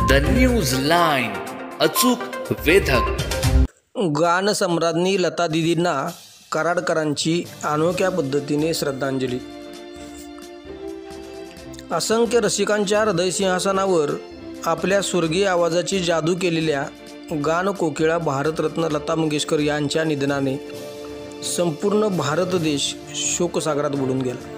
The news line, अचूक वेधक. गानसम्राज्ञी लता दीदींना कराडकरांची अनोख्या पद्धतीने श्रद्धांजली. असंख्य रसिकांच्या हृदयसिंहासनावर आपल्या स्वर्गीय आवाजाची जादू केलेल्या गानकोकिळा भारतरत्न लता मंगेशकर यांच्या निधनाने संपूर्ण भारत देश शोकसागरात बुडून गेला.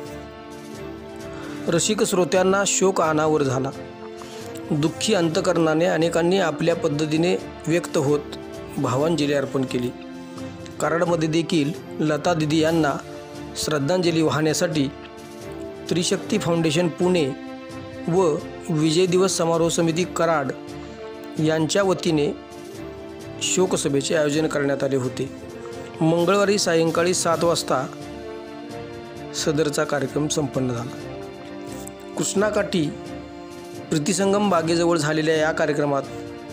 रसिक श्रोत्यांना शोक अनावर झाला. दुःखी अंतकरणाने अनेकांनी आपल्या पद्धतीने व्यक्त होत भावांजली अर्पण केली. कराडमध्ये देखील लता दीदी यांना श्रद्धांजली वाहण्यासाठी त्रिशक्ती फाउंडेशन पुणे व विजय दिवस समारोह समिती कराड यांच्या वतीने शोकसभेचे आयोजन करण्यात आले होते. मंगळवारी सायंकाळी 7 वाजता सदरचा कार्यक्रम संपन्न झाला. कृष्णाकाठी प्रीतिसंगम बागेजवळ झालेल्या या कार्यक्रमात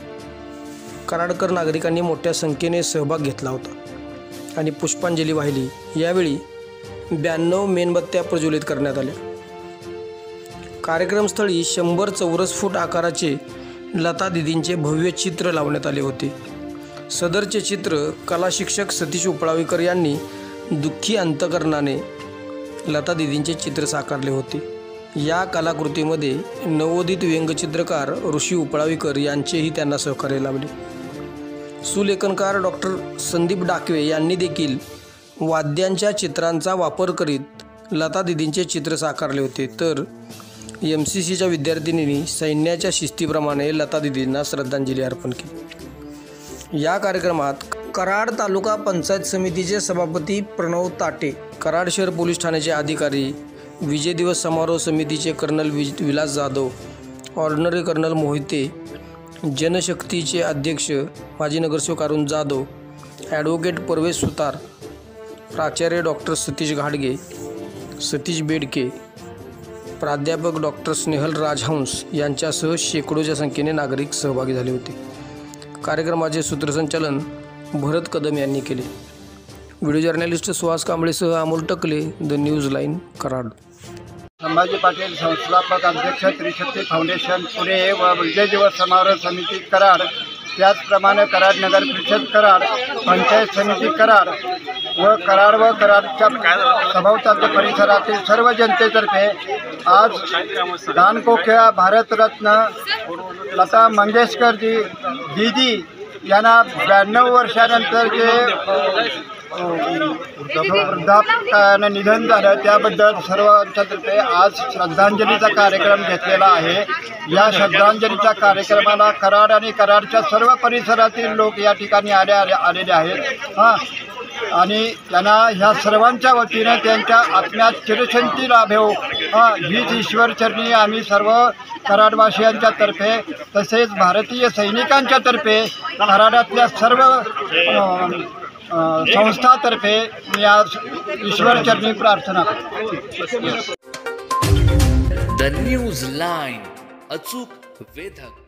कराडकर नागरिकांनी मोठ्या संख्येने सहभाग घेतला होता आणि पुष्पांजली वाहिली. यावेळी 92 मेणबत्त्या प्रज्वलित करण्यात आल्या. कार्यक्रमस्थळी 100 चौरस फूट आकाराचे लता दीदींचे भव्य चित्र लावण्यात आले होते. सदरचे चित्र कला शिक्षक सतीश उपळावीकर यांनी दुःखी अंतकरणाने लता दीदींचे चित्र साकारले होते. या कलाकृतीमध्ये नवोदित व्यंगचित्रकार ऋषी उपळावीकर यांचेही त्यांना सहकार्य लाभले. सुलेखनकार डॉक्टर संदीप डाकवे यांनी देखील वाद्यांच्या चित्रांचा वापर करीत लता दीदींचे चित्र साकारले होते. तर MCCच्या विद्यार्थिनींनी सैन्याच्या शिस्तीप्रमाणे लता दीदींना श्रद्धांजली अर्पण केली. या कार्यक्रमात कराड तालुका पंचायत समितीचे सभापती प्रणव ताटे, कराड शहर पोलीस ठाण्याचे अधिकारी, विजय दिवस समारोह समितीचे colonel Vilas Jadhav, ordinary colonel Mohite, जनशक्तीचे अध्यक्ष माजी नगरसेवक अरुण जाधव, ॲडव्होकेट परवेश सुतार, प्राचार्य डॉक्टर सतीश घाडगे, सतीश बेडके, प्राध्यापक डॉक्टर स्नेहल राजहंस यांच्यासह शेकडोच्या संख्येने नागरिक सहभागी झाले होते. कार्यक्रमाचे सूत्रसंचालन भरत कदम यांनी केले. व्हिडिओ जर्नलिस्ट सुहास कांबळेसह Amol Takle, the news line, Karad. Sambhaji Patil, संस्थापक अध्यक्ष, त्रिशक्ती फाउंडेशन पुणे व विजय दिवस समारोह समिती कराड, त्याचप्रमाणे कराड नगर परिषद कराड, पंचायत समिती कराड व कराडच्या सभोवतालच्या परिसरातील सर्व जनतेतर्फे आज गानकोकिळा भारतरत्न लता मंगेशकरजी दीदी यांना 92 वर्षानंतर जे वृद्धापकाळानं निधन झालं त्याबद्दल सर्वांच्यातर्फे आज श्रद्धांजलीचा कार्यक्रम घेतलेला आहे. या श्रद्धांजलीच्या कार्यक्रमाला कराड आणि कराडच्या सर्व परिसरातील लोक या ठिकाणी आलेले आहेत. आणि त्यांना ह्या सर्वांच्या वतीने त्यांच्या आत्म्यात चिरशांती लाभो हीच ईश्वरचरणी आम्ही सर्व कराडवासियांच्या तर्फे तसेच भारतीय सैनिकांच्या तर्फे कराडातल्या सर्व संस्थातर्फे मी आज ईश्वरचरणी प्रार्थना करतो. द न्यूज लाईन, अचूक वेधक.